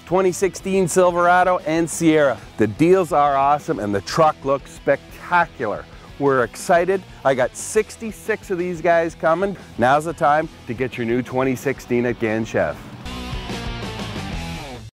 2016 Silverado and Sierra. The deals are awesome and the truck looks spectacular. We're excited. I got 66 of these guys coming. Now's the time to get your new 2016 at Gan Chev.